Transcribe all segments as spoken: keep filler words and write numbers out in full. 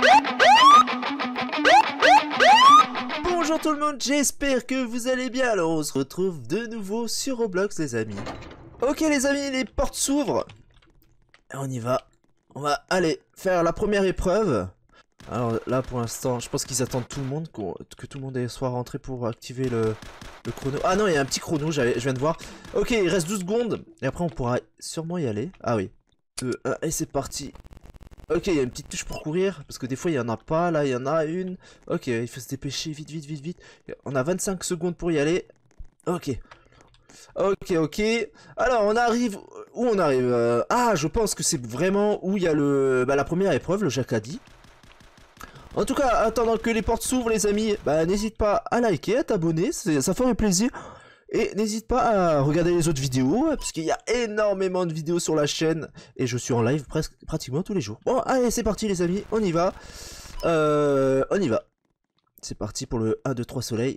Bonjour tout le monde, j'espère que vous allez bien. Alors on se retrouve de nouveau sur Roblox les amis. Ok les amis, les portes s'ouvrent. Et on y va. On va aller faire la première épreuve. Alors là pour l'instant, je pense qu'ils attendent tout le monde, que tout le monde soit rentré pour activer le, le chrono. Ah non, il y a un petit chrono, je viens de voir. Ok, il reste douze secondes. Et après on pourra sûrement y aller. Ah oui. deux, un, et c'est parti. Ok, il y a une petite touche pour courir, parce que des fois il y en a pas, là il y en a une. Ok, il faut se dépêcher, vite, vite, vite, vite. On a vingt-cinq secondes pour y aller. Ok. Ok, ok. Alors on arrive, où on arrive euh... Ah, je pense que c'est vraiment où il y a le, bah, la première épreuve, le Jacadi. En tout cas, attendant que les portes s'ouvrent les amis, bah n'hésite pas à liker, à t'abonner, ça ferait plaisir. Et n'hésite pas à regarder les autres vidéos, parce qu'il y a énormément de vidéos sur la chaîne. Et je suis en live presque pratiquement tous les jours. Bon, allez, c'est parti les amis, on y va. Euh, on y va. C'est parti pour le un, deux, trois soleil.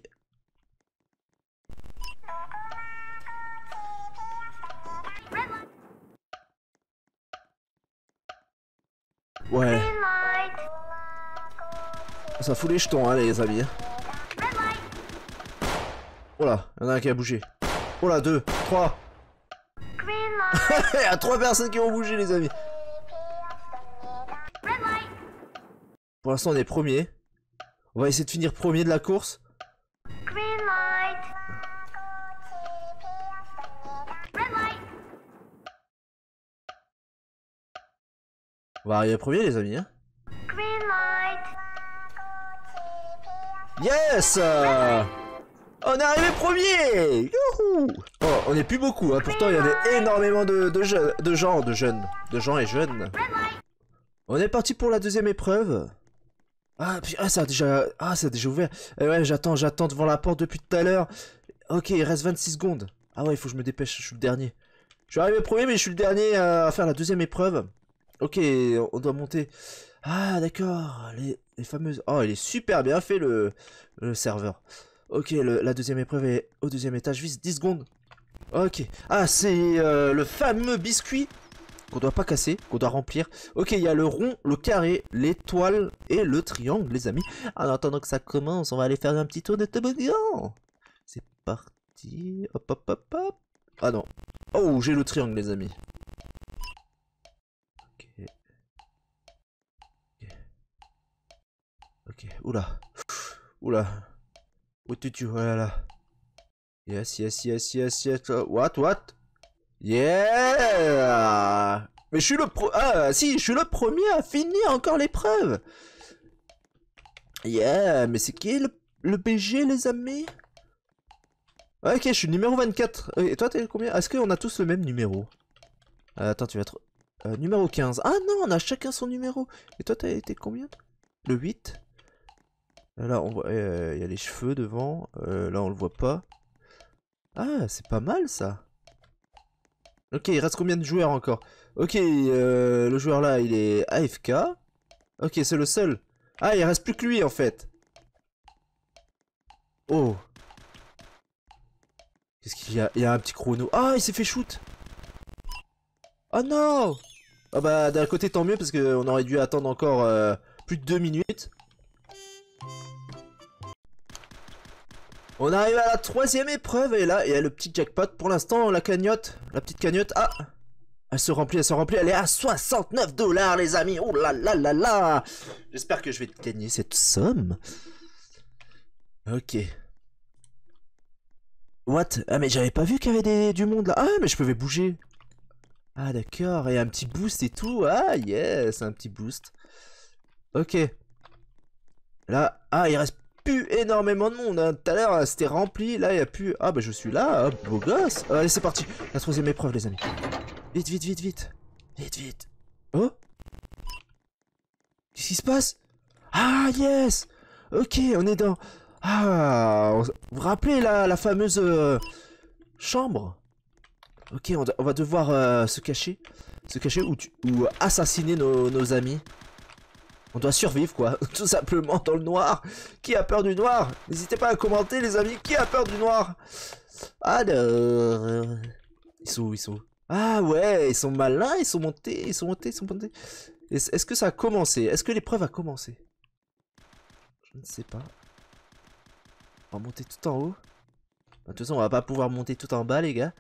Ouais. Ça fout les jetons, hein, les amis. Oh là, il y en a un qui a bougé. Oh là, deux, trois. Il y a trois personnes qui ont bougé, les amis. Pour l'instant, on est premier. On va essayer de finir premier de la course. On va arriver premier, les amis. Hein. Yes! On est arrivé premier! Youhou! Oh, on n'est plus beaucoup, hein. Pourtant il y avait énormément de, de, jeunes, de gens, de jeunes, de gens et jeunes. On est parti pour la deuxième épreuve. Ah, puis, ah ça a déjà, ah ça a déjà ouvert. Eh ouais, j'attends, j'attends devant la porte depuis tout à l'heure. Ok, il reste vingt-six secondes. Ah ouais, il faut que je me dépêche, je suis le dernier. Je suis arrivé premier, mais je suis le dernier à faire la deuxième épreuve. Ok, on doit monter. Ah d'accord, les, les fameuses. Oh, il est super bien fait le, le serveur. Ok, le, la deuxième épreuve est au deuxième étage, vise dix secondes. Ok. Ah, c'est euh, le fameux biscuit qu'on doit pas casser, qu'on doit remplir. Ok, il y a le rond, le carré, l'étoile et le triangle, les amis. En attendant que ça commence, on va aller faire un petit tour de toboggan. C'est parti. Hop, hop, hop, hop. Ah non. Oh, j'ai le triangle, les amis. Ok. Ok. Ok. Oula. Oula. Où tu voilà là. Yes, yes, yes, yes, yes. What, what? Yeah! Mais je suis le pro... Ah, si, je suis le premier à finir encore l'épreuve. Yeah, mais c'est qui le, le B G, les amis? Ok, je suis numéro vingt-quatre. Et toi, t'es combien? Est-ce qu'on a tous le même numéro? euh, Attends, tu vas être... Euh, numéro quinze. Ah non, on a chacun son numéro. Et toi, t'as été combien? Le huit? Là, on voit, il euh, y a les cheveux devant. Euh, là, on le voit pas. Ah, c'est pas mal ça. Ok, il reste combien de joueurs encore? Ok, euh, le joueur là, il est A F K. Ok, c'est le seul. Ah, il reste plus que lui en fait. Oh. Qu'est-ce qu'il y a? Il y a un petit chrono. Ah, il s'est fait shoot. Oh non. Ah bah, d'un côté, tant mieux parce qu'on aurait dû attendre encore euh, plus de deux minutes. On arrive à la troisième épreuve et là il y a le petit jackpot. Pour l'instant la cagnotte, la petite cagnotte, ah, elle se remplit, elle se remplit, elle est à soixante-neuf dollars les amis. Oh là là là là. J'espère que je vais gagner cette somme. Ok. What? Ah mais j'avais pas vu qu'il y avait des, du monde là. Ah mais je pouvais bouger. Ah d'accord, et un petit boost et tout. Ah yes, un petit boost. Ok. Là, ah il reste plus énormément de monde, hein. Tout à l'heure c'était rempli, là il n'y a plus... Ah bah je suis là, hop, beau gosse. Allez c'est parti, la troisième épreuve les amis. Vite, vite, vite, vite. Vite, vite. Oh. Qu'est-ce qui se passe? Ah yes. Ok, on est dans... Ah, vous vous rappelez la, la fameuse euh, chambre? Ok, on, on va devoir euh, se cacher. Se cacher ou, tu, ou assassiner nos, nos amis. On doit survivre quoi, tout simplement dans le noir. Qui a peur du noir? N'hésitez pas à commenter les amis, qui a peur du noir? Alors... Ils sont où, ils sont où? Ah ouais, ils sont malins, ils sont montés, ils sont montés, ils sont montés. Est-ce que ça a commencé? Est-ce que l'épreuve a commencé? Je ne sais pas. On va monter tout en haut. De toute façon, on va pas pouvoir monter tout en bas, les gars.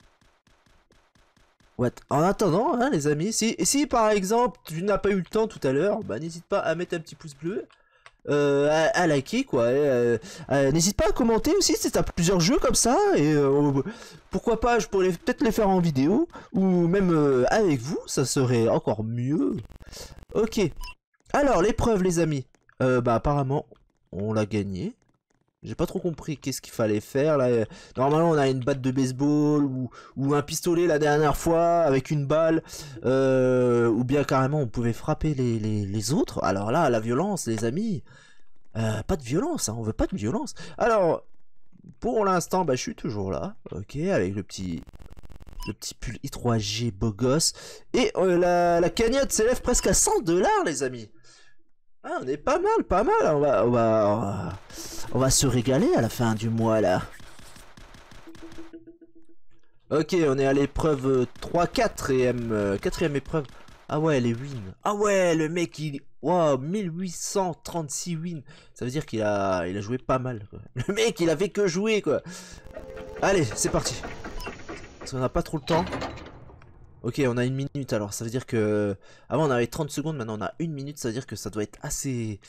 What? En attendant, hein, les amis, si, si par exemple tu n'as pas eu le temps tout à l'heure, bah n'hésite pas à mettre un petit pouce bleu, euh, à, à liker quoi. Euh, euh, n'hésite pas à commenter aussi si t'as plusieurs jeux comme ça et euh, pourquoi pas, je pourrais peut-être les faire en vidéo ou même euh, avec vous, ça serait encore mieux. Ok. Alors l'épreuve, les amis, euh, bah apparemment on l'a gagné. J'ai pas trop compris qu'est-ce qu'il fallait faire là. Normalement on a une batte de baseball ou, ou un pistolet la dernière fois avec une balle. Euh, ou bien carrément on pouvait frapper les, les, les autres. Alors là la violence les amis. Euh, pas de violence, hein, on veut pas de violence. Alors pour l'instant bah, je suis toujours là. Ok, avec le petit... Le petit pull i trois G beau gosse. Et euh, la, la cagnotte s'élève presque à cent dollars les amis. Ah, on est pas mal, pas mal. On va, on va, on va, on va se régaler à la fin du mois là. Ok, on est à l'épreuve trois, quatrième, euh, quatrième épreuve. Ah ouais, les wins. Ah ouais, le mec il, wow, mille huit cent trente-six wins. Ça veut dire qu'il a, il a joué pas mal. Quoi. Le mec, il avait que jouer quoi. Allez, c'est parti. Parce qu'on n'a pas trop le temps. Ok, on a une minute alors, ça veut dire que... Avant on avait trente secondes, maintenant on a une minute, ça veut dire que ça doit être assez...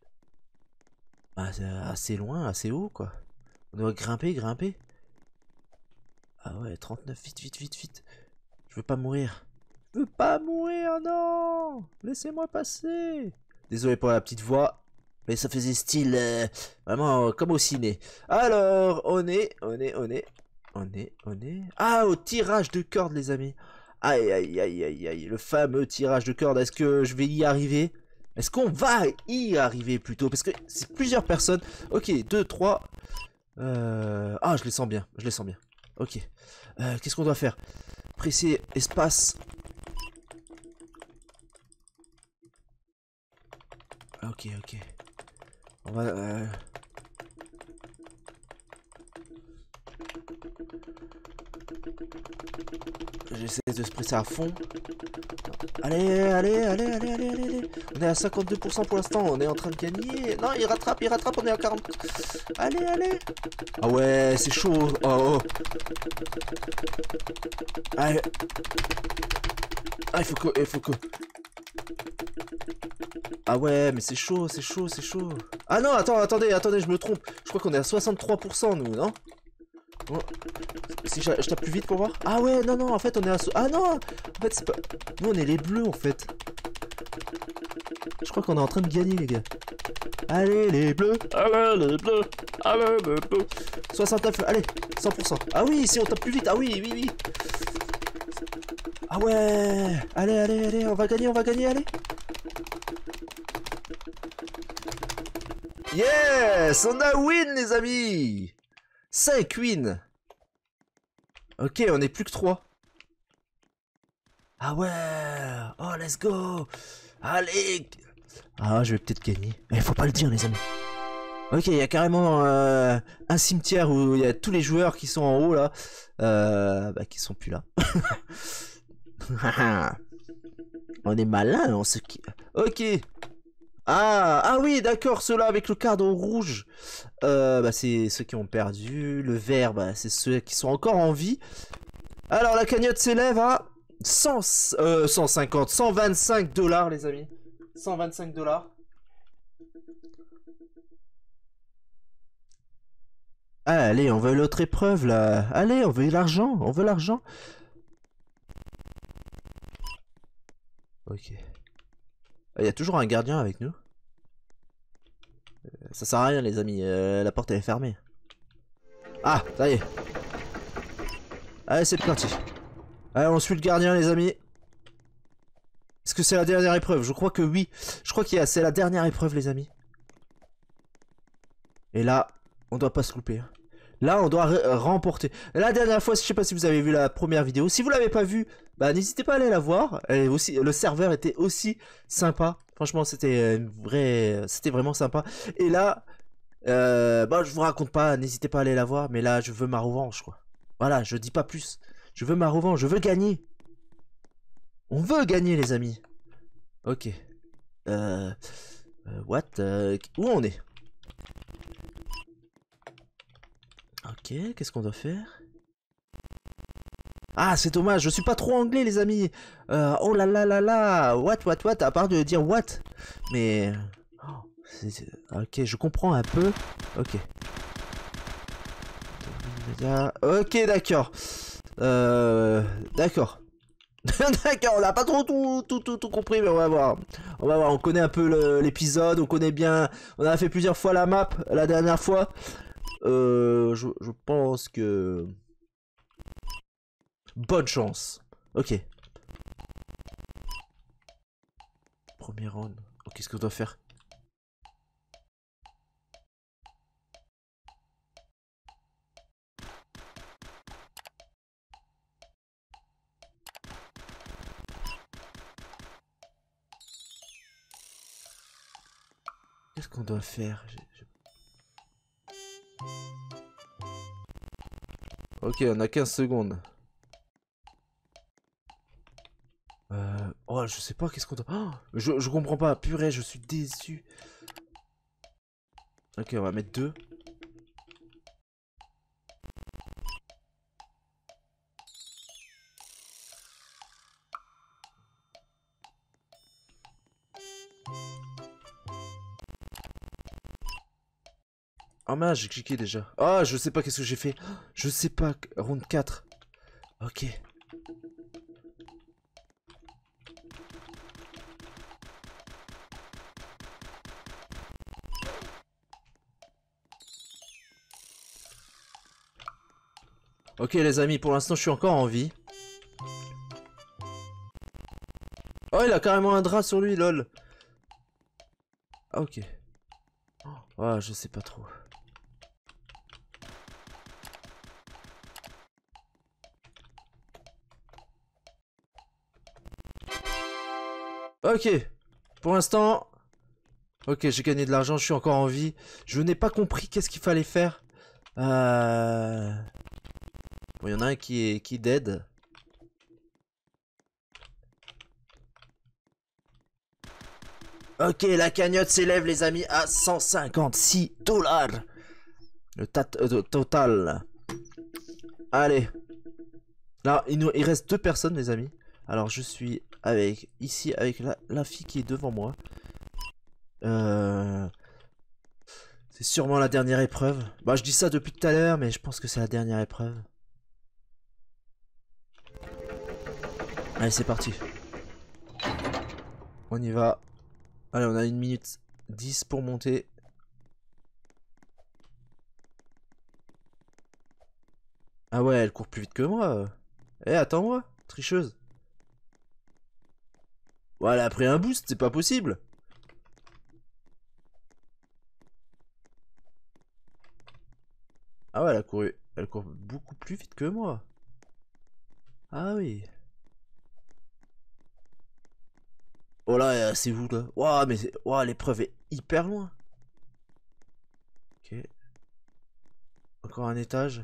Assez loin, assez haut quoi. On doit grimper, grimper. Ah ouais, trente-neuf, vite, vite, vite, vite. Je veux pas mourir. Je veux pas mourir, non. Laissez-moi passer. Désolé pour la petite voix, mais ça faisait style... Euh, vraiment comme au ciné. Alors, on est, on est, on est, on est, on est... Ah, au tirage de corde les amis. Aïe aïe aïe aïe aïe, le fameux tirage de corde, est-ce que je vais y arriver? Est-ce qu'on va y arriver plutôt? Parce que c'est plusieurs personnes. Ok, deux, trois. Euh... Ah, je les sens bien, je les sens bien. Ok. Euh, Qu'est-ce qu'on doit faire? Presser espace. Ok, ok. On va... Euh... J'essaie de se presser à fond. Allez, allez, allez, allez, allez, allez. On est à cinquante-deux pour cent pour l'instant, on est en train de gagner. Non, il rattrape, il rattrape, on est à quarante. Allez, allez. Ah ouais, c'est chaud. Oh, oh. Allez. Ah, il faut que... Il faut que... Ah ouais, mais c'est chaud, c'est chaud, c'est chaud. Ah non, attends, attendez, attendez, je me trompe. Je crois qu'on est à soixante-trois pour cent, nous, non? Oh. Si je, je tape plus vite pour voir. Ah ouais, non, non, en fait, on est à... Ah non. En fait, c'est pas... Nous, on est les bleus, en fait. Je crois qu'on est en train de gagner, les gars. Allez, les bleus. Allez, les bleus. Allez, les bleus. soixante-neuf, allez, cent pour cent. Ah oui, si on tape plus vite. Ah oui, oui, oui. Ah ouais. Allez, allez, allez, on va gagner, on va gagner, allez. Yes, on a win, les amis. cinq wins. Ok, on est plus que trois. Ah ouais. Oh, let's go. Allez. Ah, je vais peut-être gagner. Mais faut pas le dire, les amis. Ok, il y a carrément euh, un cimetière où il y a tous les joueurs qui sont en haut, là. Euh, bah, qui sont plus là. On est malin, on se... Ok. Ah, ah oui, d'accord, ceux-là avec le cadre rouge, euh, bah, c'est ceux qui ont perdu. Le vert, bah, c'est ceux qui sont encore en vie. Alors, la cagnotte s'élève à cent, euh, cent cinquante, cent vingt-cinq dollars, les amis. cent vingt-cinq dollars. Ah, allez, on veut l'autre épreuve, là. Allez, on veut l'argent, on veut l'argent. Ok. Il y a toujours un gardien avec nous. Ça sert à rien les amis, euh, la porte elle est fermée. Ah, ça y est. Allez, c'est parti. Allez, on suit le gardien les amis. Est-ce que c'est la dernière épreuve? Je crois que oui. Je crois qu'il y a, c'est la dernière épreuve les amis. Et là, on doit pas se louper. Là, on doit remporter. La dernière fois, je sais pas si vous avez vu la première vidéo. Si vous l'avez pas vue, bah n'hésitez pas à aller la voir. Elle est aussi, le serveur était aussi sympa. Franchement, c'était une vraie, c'était vraiment sympa. Et là, euh, bah je vous raconte pas. N'hésitez pas à aller la voir. Mais là, je veux ma revanche, quoi. Voilà, je dis pas plus. Je veux ma revanche. Je veux gagner. On veut gagner, les amis. Ok. Euh... euh, what euh, Où on est? Ok, qu'est-ce qu'on doit faire? Ah, c'est dommage, je suis pas trop anglais, les amis. Euh, oh là là là là. What, what, what, à part de dire what. Mais... oh, c'est- c'est- ok, je comprends un peu. Ok. Ok, d'accord. Euh... D'accord. D'accord, on n'a pas trop tout, tout, tout, tout compris, mais on va voir. On va voir, on connaît un peu l'épisode, on connaît bien... On a fait plusieurs fois la map, la dernière fois. Euh, je, je pense que... Bonne chance. Ok. Premier round. Oh, qu'est-ce qu'on doit faire? Qu'est-ce qu'on doit faire? J'ai- j'ai- Ok, on a quinze secondes. Euh... Oh, je sais pas, qu'est-ce qu'on doit... Oh, je, je comprends pas, purée, je suis déçu. Ok, on va mettre deux. Oh mince, j'ai cliqué déjà. Ah, oh, je sais pas qu'est-ce que j'ai fait. Je sais pas, round quatre. Ok. Ok les amis, pour l'instant je suis encore en vie. Oh, il a carrément un drap sur lui, lol. Ah, ok. Oh, je sais pas trop. Ok. Pour l'instant... Ok, j'ai gagné de l'argent, je suis encore en vie. Je n'ai pas compris qu'est-ce qu'il fallait faire. Euh... Bon, il y en a un qui est, qui est dead. Ok, la cagnotte s'élève, les amis, à cent cinquante-six dollars. Le tat euh, total. Allez. Là, il, nous, il reste deux personnes, les amis. Alors, je suis avec ici, avec la, la fille qui est devant moi. Euh... C'est sûrement la dernière épreuve. Bah, je dis ça depuis tout à l'heure, mais je pense que c'est la dernière épreuve. Allez, c'est parti. On y va. Allez, on a une minute dix pour monter. Ah ouais, elle court plus vite que moi. Eh, attends-moi, tricheuse. Ouais, elle a pris un boost, c'est pas possible. Ah ouais, elle a couru. Elle court beaucoup plus vite que moi. Ah oui. Oh là, c'est vous là. Ouah, mais ouah, l'épreuve est hyper loin. Ok. Encore un étage.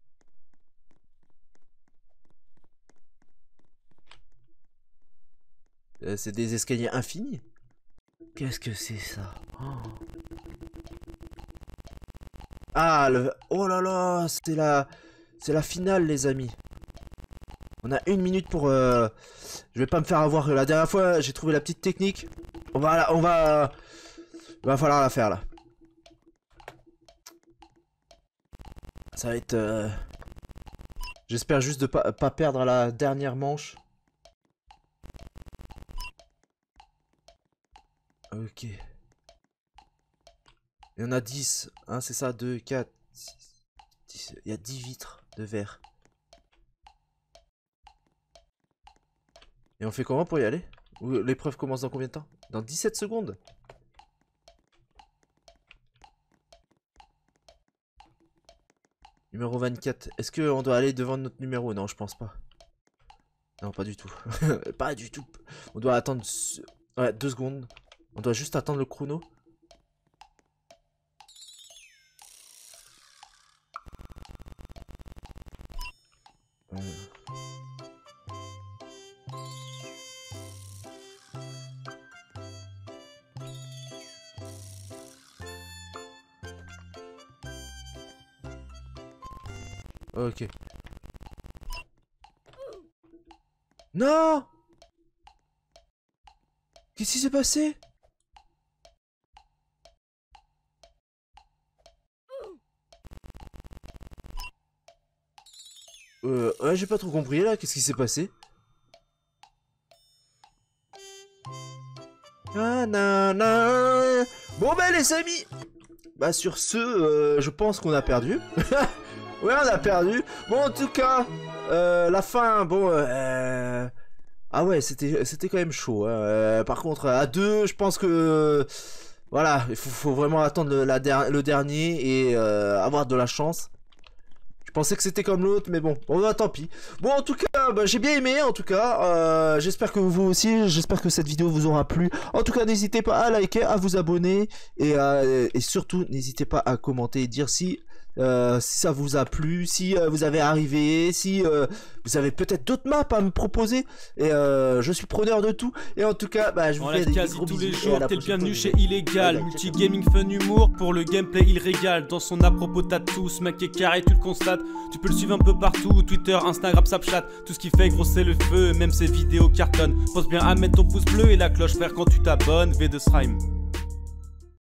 Euh, c'est des escaliers infinis. Qu'est-ce que c'est ça? Oh. Ah, le... Oh là là, c'est la... C'est la finale, les amis. On a une minute pour... Euh... Je vais pas me faire avoir. La dernière fois, j'ai trouvé la petite technique. On va... On va... Il va falloir la faire, là. Ça va être... Euh... J'espère juste de pas, pas perdre la dernière manche. Ok. Il y en a dix. Hein, c'est ça, deux, quatre, six, dix. Il y a dix vitres de verre. Et on fait comment pour y aller? L'épreuve commence dans combien de temps? Dans dix-sept secondes. Numéro vingt-quatre. Est-ce qu'on doit aller devant notre numéro? Non, je pense pas. Non, pas du tout. Pas du tout. On doit attendre... Ouais, deux secondes. On doit juste attendre le chrono. Euh... Ok. Non! Qu'est-ce qui s'est passé? Euh, ouais, j'ai pas trop compris là, qu'est-ce qui s'est passé? Ah, nan, nan. Bon bah les amis, bah sur ce, euh, je pense qu'on a perdu. Ouais, on a perdu. Bon, en tout cas, euh, la fin, bon, euh... ah ouais, c'était, c'était quand même chaud. Hein. Euh, par contre, à deux, je pense que, euh, voilà, il faut, faut vraiment attendre le, la der le dernier et euh, avoir de la chance. Je pensais que c'était comme l'autre, mais bon, bon bah, tant pis. Bon, en tout cas, bah, j'ai bien aimé, en tout cas. Euh, j'espère que vous aussi, j'espère que cette vidéo vous aura plu. En tout cas, n'hésitez pas à liker, à vous abonner. Et, euh, et surtout, n'hésitez pas à commenter et dire si, euh, si ça vous a plu, si euh, vous avez arrivé, si euh, vous avez peut-être d'autres maps à me proposer. Et euh, je suis preneur de tout. Et en tout cas, bah, je vous On fais live des quasi gros tous les bisous. jours, t'es le bienvenu chez Illégal. Multi-gaming, fun, humour, pour le gameplay il régale. Dans son à propos t'as tout, ce mec est carré, tu le constates. Tu peux le suivre un peu partout, Twitter, Instagram, Snapchat. Tout ce qui fait gros c'est le feu, même ses vidéos cartonnent. Pense bien à mettre ton pouce bleu et la cloche frère quand tu t'abonnes. V deux Srime.